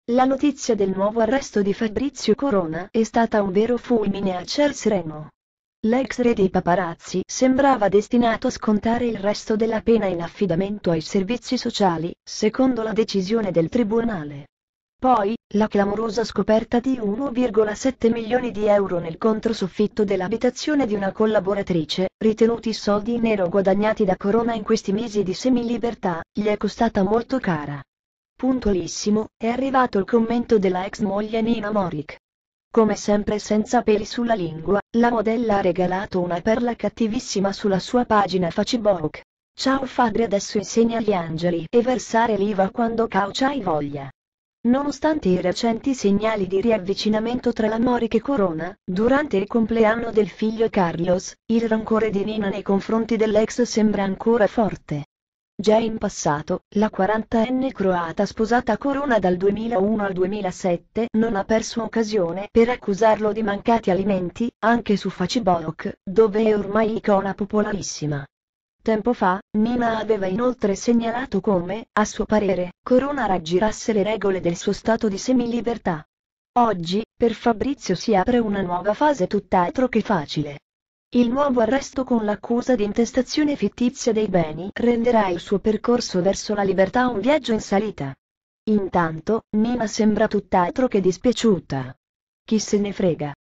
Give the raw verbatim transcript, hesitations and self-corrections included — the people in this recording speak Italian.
La notizia del nuovo arresto di Fabrizio Corona è stata un vero fulmine a ciel sereno. L'ex re dei paparazzi sembrava destinato a scontare il resto della pena in affidamento ai servizi sociali, secondo la decisione del tribunale. Poi, la clamorosa scoperta di uno virgola sette milioni di euro nel controsoffitto dell'abitazione di una collaboratrice, ritenuti soldi in nero guadagnati da Corona in questi mesi di semilibertà, gli è costata molto cara. Puntualissimo, è arrivato il commento della ex moglie Nina Moric. Come sempre senza peli sulla lingua, la modella ha regalato una perla cattivissima sulla sua pagina Facebook. Ciao Fabri, adesso insegna agli angeli e versare l'I V A quando causa hai voglia. Nonostante i recenti segnali di riavvicinamento tra la Moric e Corona, durante il compleanno del figlio Carlos, il rancore di Nina nei confronti dell'ex sembra ancora forte. Già in passato, la quarantenne croata sposata a Corona dal duemilauno al duemilasette non ha perso occasione per accusarlo di mancati alimenti, anche su Facebook, dove è ormai icona popolarissima. Tempo fa, Nina aveva inoltre segnalato come, a suo parere, Corona raggirasse le regole del suo stato di semilibertà. Oggi, per Fabrizio si apre una nuova fase tutt'altro che facile. Il nuovo arresto con l'accusa di intestazione fittizia dei beni renderà il suo percorso verso la libertà un viaggio in salita. Intanto, Nina sembra tutt'altro che dispiaciuta. Chi se ne frega.